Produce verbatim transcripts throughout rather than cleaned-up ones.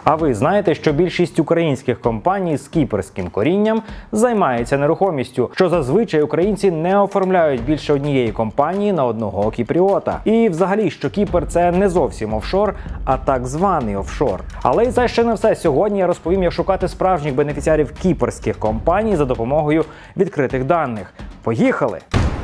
А ви знаєте, що більшість українських компаній з кіпрським корінням займається нерухомістю, що зазвичай українці не оформляють більше однієї компанії на одного кіпріота. І взагалі, що Кіпр – це не зовсім офшор, а так званий офшор. Але і це ще не все. Сьогодні я розповім, як шукати справжніх бенефіціарів кіпрських компаній за допомогою відкритих даних. Поїхали!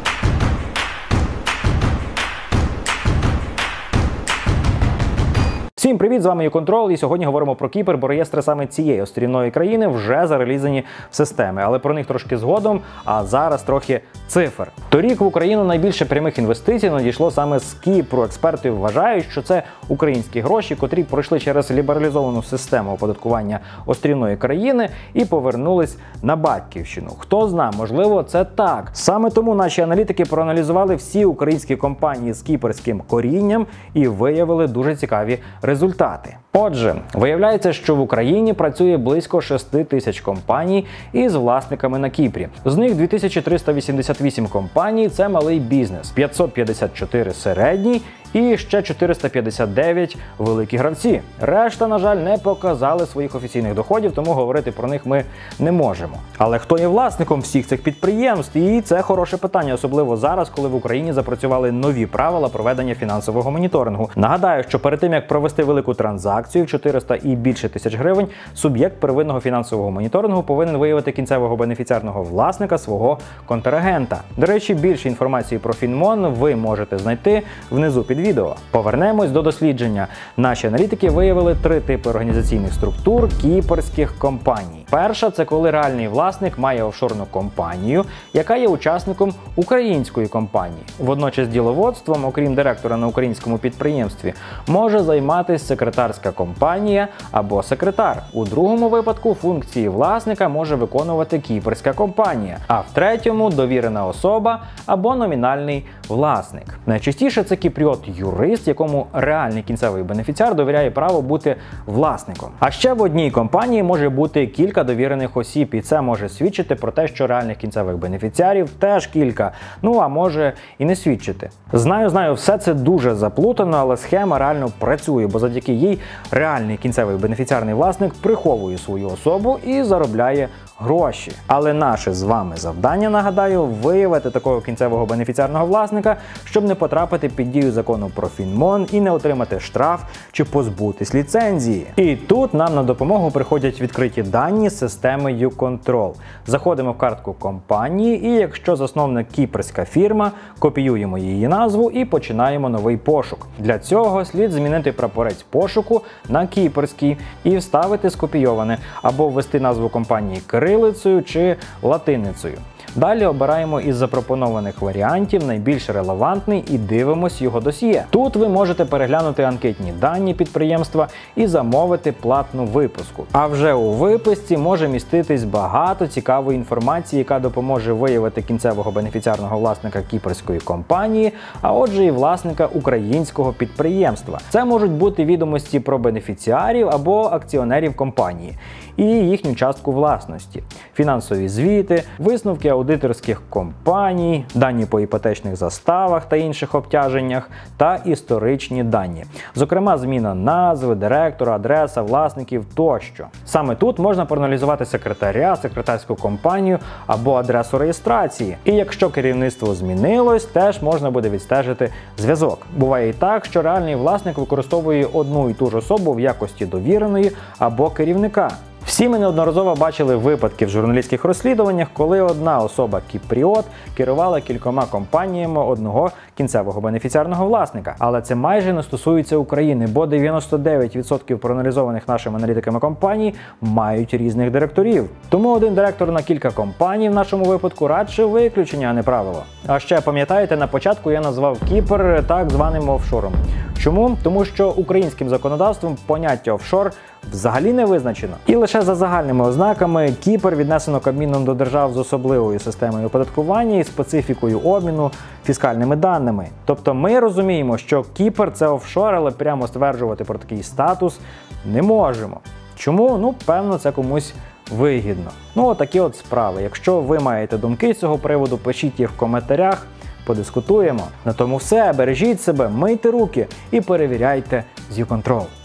Всім привіт, з вами YouControl, і сьогодні говоримо про Кіпр, бо реєстри саме цієї острівної країни вже зарелізані в системи, але про них трошки згодом, а зараз трохи цифр. Торік в Україну найбільше прямих інвестицій надійшло саме з Кіпру. Експерти вважають, що це українські гроші, котрі пройшли через лібералізовану систему оподаткування острівної країни і повернулись на батьківщину. Хто зна, можливо, це так. Саме тому наші аналітики проаналізували всі українські компанії з кіпрським корінням і виявили дуже цікаві результати. Отже, виявляється, що в Україні працює близько шести тисяч компаній із власниками на Кіпрі. З них дві тисячі триста вісімдесят вісім компаній – це малий бізнес, п'ятсот п'ятдесят чотири – середній і ще чотириста п'ятдесят дев'ять – великі гравці. Решта, на жаль, не показали своїх офіційних доходів, тому говорити про них ми не можемо. Але хто є власником всіх цих підприємств? І це хороше питання, особливо зараз, коли в Україні запрацювали нові правила проведення фінансового моніторингу. Нагадаю, що перед тим, як провести велику транзакцію в чотириста і більше тисяч гривень, суб'єкт первинного фінансового моніторингу повинен виявити кінцевого бенефіціарного власника свого контрагента. До речі, більше інформації про Фінмон ви можете знайти внизу під відео. Повернемось до дослідження. Наші аналітики виявили три типи організаційних структур кіпрських компаній. Перша – це коли реальний власник має офшорну компанію, яка є учасником української компанії. Водночас діловодством, окрім директора на українському підприємстві, може займатися секретарська компанія або секретар. У другому випадку функції власника може виконувати кіпрська компанія, а в третьому – довірена особа або номінальний власник. Найчастіше це кіпріот-юрист, якому реальний кінцевий бенефіціар довіряє право бути власником. А ще в одній компанії може бути кілька довірених осіб, і це може свідчити про те, що реальних кінцевих бенефіціарів теж кілька, ну а може і не свідчити. Знаю, знаю, все це дуже заплутано, але схема реально працює, бо завдяки їй реальний кінцевий бенефіціарний власник приховує свою особу і заробляє гроші. Але наше з вами завдання, нагадаю, виявити такого кінцевого бенефіціарного власника, щоб не потрапити під дію закону про Фінмон і не отримати штраф чи позбутись ліцензії. І тут нам на допомогу приходять відкриті дані з системи YouControl. Заходимо в картку компанії і якщо засновник кіпрська фірма, копіюємо її назву і починаємо новий пошук. Для цього слід змінити прапорець пошуку на кіпрський і вставити скопійоване або ввести назву компанії кирилицею чи латиницею. Далі обираємо із запропонованих варіантів найбільш релевантний і дивимось його досьє. Тут ви можете переглянути анкетні дані підприємства і замовити платну виписку. А вже у виписці може міститись багато цікавої інформації, яка допоможе виявити кінцевого бенефіціарного власника кіпрської компанії, а отже і власника українського підприємства. Це можуть бути відомості про бенефіціарів або акціонерів компанії і їхню частку власності, фінансові звіти, висновки аудиторських компаній, дані по іпотечних заставах та інших обтяженнях та історичні дані. Зокрема, зміна назви, директора, адреса, власників тощо. Саме тут можна проаналізувати секретаря, секретарську компанію або адресу реєстрації. І якщо керівництво змінилось, теж можна буде відстежити зв'язок. Буває і так, що реальний власник використовує одну і ту ж особу в якості довіреної або керівника. Всі ми неодноразово бачили випадки в журналістських розслідуваннях, коли одна особа кіпріот керувала кількома компаніями одного кінцевого бенефіціарного власника. Але це майже не стосується України, бо дев'яносто дев'ять відсотків проаналізованих нашими аналітиками компаній мають різних директорів. Тому один директор на кілька компаній в нашому випадку радше виключення, а не правило. А ще пам'ятаєте, на початку я назвав Кіпр так званим офшором. Чому? Тому що українським законодавством поняття офшор взагалі не визначено. І лише за загальними ознаками Кіпр віднесено Кабміном до держав з особливою системою оподаткування і специфікою обміну фіскальними даними. Тобто ми розуміємо, що Кіпр – це офшор, але прямо стверджувати про такий статус не можемо. Чому? Ну, певно, це комусь вигідно. Ну, отакі от справи. Якщо ви маєте думки з цього приводу, пишіть їх в коментарях, подискутуємо. На тому все, бережіть себе, мийте руки і перевіряйте з YouControl.